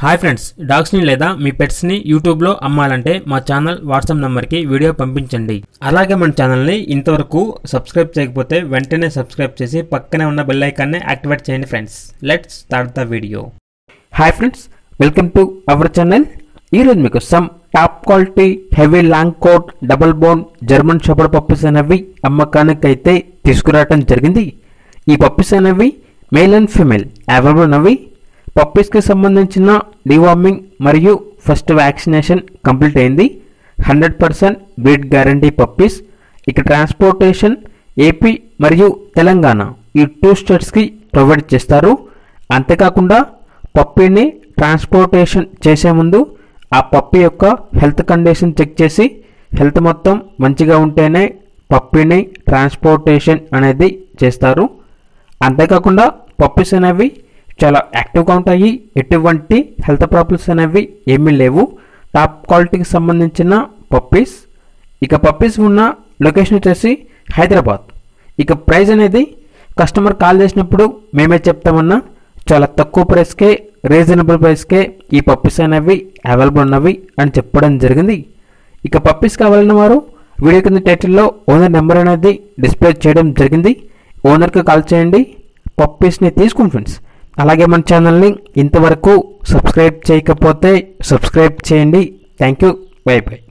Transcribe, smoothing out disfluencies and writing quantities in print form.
Hi friends, డాగ్స్ని లేదా మీ పెట్స్ని యూట్యూబ్లో అమ్మాలంటే మా ఛానల్ వాట్సాప్ నెంబర్కి వీడియో పంపించండి. అలాగే మన ఛానల్ని ఇంతవరకు సబ్స్క్రైబ్ చేయకపోతే వెంటనే సబ్స్క్రైబ్ చేసి పక్కనే ఉన్న బెల్ ఐకాన్ని యాక్టివేట్ చేయండి friends. Let's start the video. Hi friends, welcome to our channel. ఈరోజు మీకు some top quality heavy long coat double bone German shepherd puppies అనేవి అమ్మకానికి అయితే తీసుకురావడం జరిగింది. ఈ పప్పీస్ అనేవి మేల్ అండ్ ఫీమేల్ అవైలబుల్ ఉన్నవి. పప్పీస్కి సంబంధించిన డివార్మింగ్ మరియు ఫస్ట్ వ్యాక్సినేషన్ కంప్లీట్ అయింది. 100% బ్రీడ్ గ్యారంటీ పప్పీస్. ఇక ట్రాన్స్పోర్టేషన్ ఏపీ మరియు తెలంగాణ ఈ 2 స్టేట్స్కి ప్రొవైడ్ చేస్తారు. అంతేకాకుండా పప్పీని ట్రాన్స్పోర్టేషన్ చేసే ముందు ఆ పప్పీ యొక్క హెల్త్ కండిషన్ చెక్ చేసి హెల్త్ మొత్తం మంచిగా ఉంటేనే పప్పీని ట్రాన్స్పోర్టేషన్ అనేది చేస్తారు. అంతేకాకుండా పప్పీస్ అనేవి చాలా యాక్టివ్గా ఉంటాయి. ఎటువంటి హెల్త్ ప్రాబ్లమ్స్ అనేవి ఏమీ లేవు. టాప్ క్వాలిటీకి సంబంధించిన పప్పీస్. ఇక పప్పీస్ ఉన్న లొకేషన్ వచ్చేసి హైదరాబాద్. ఇక ప్రైస్ అనేది కస్టమర్ కాల్ చేసినప్పుడు మేమే చెప్తామన్నా చాలా తక్కువ ప్రైస్కే, రీజనబుల్ ప్రైస్కే ఈ పప్పీస్ అనేవి అవైలబుల్ ఉన్నవి అని చెప్పడం జరిగింది. ఇక పప్పీస్ కావాలన్న వారు వీడియో కింద టైటిల్లో ఓనర్ నెంబర్ అనేది డిస్ప్లే చేయడం జరిగింది. ఓనర్కి కాల్ చేయండి, పప్పీస్ని తీసుకోండి ఫ్రెండ్స్. అలాగే మన ఛానల్ని ఇంతవరకు సబ్స్క్రైబ్ చేయకపోతే సబ్స్క్రైబ్ చేయండి. Thank you. Bye by.